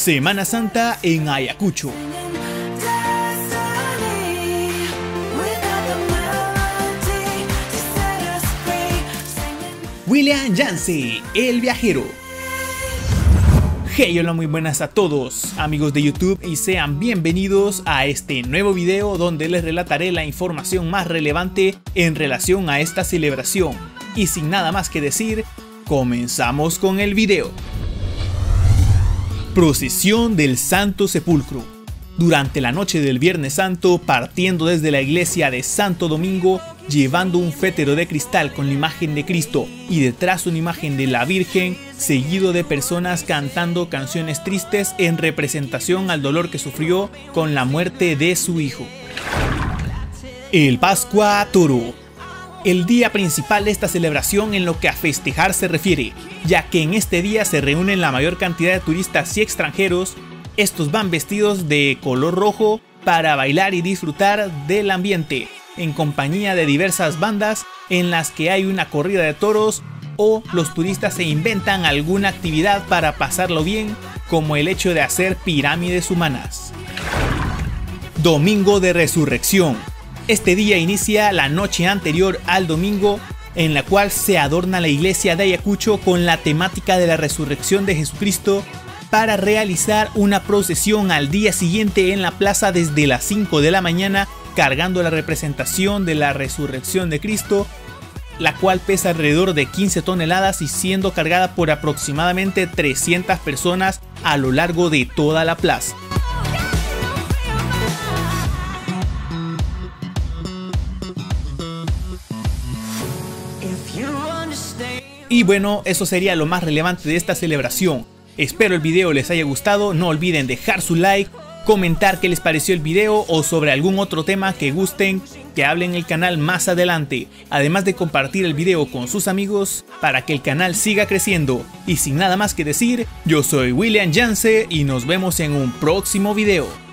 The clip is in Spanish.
Semana Santa en Ayacucho. William Yance, el viajero. Hey, hola, muy buenas a todos amigos de YouTube y sean bienvenidos a este nuevo video donde les relataré la información más relevante en relación a esta celebración. Y sin nada más que decir, comenzamos con el video. Procesión del Santo Sepulcro. Durante la noche del Viernes Santo, partiendo desde la iglesia de Santo Domingo, llevando un fétero de cristal con la imagen de Cristo y detrás una imagen de la Virgen, seguido de personas cantando canciones tristes en representación al dolor que sufrió con la muerte de su hijo. El Pascua Toro. El día principal de esta celebración en lo que a festejar se refiere, ya que en este día se reúnen la mayor cantidad de turistas y extranjeros. Estos van vestidos de color rojo para bailar y disfrutar del ambiente, en compañía de diversas bandas en las que hay una corrida de toros o los turistas se inventan alguna actividad para pasarlo bien, como el hecho de hacer pirámides humanas. Domingo de Resurrección. Este día inicia la noche anterior al domingo, en la cual se adorna la iglesia de Ayacucho con la temática de la resurrección de Jesucristo, para realizar una procesión al día siguiente en la plaza desde las 5 de la mañana, cargando la representación de la resurrección de Cristo, la cual pesa alrededor de 15 toneladas y siendo cargada por aproximadamente 300 personas a lo largo de toda la plaza. Y bueno, eso sería lo más relevante de esta celebración. Espero el video les haya gustado, no olviden dejar su like, comentar qué les pareció el video o sobre algún otro tema que gusten que hable en el canal más adelante, además de compartir el video con sus amigos para que el canal siga creciendo. Y sin nada más que decir, yo soy William Yance y nos vemos en un próximo video.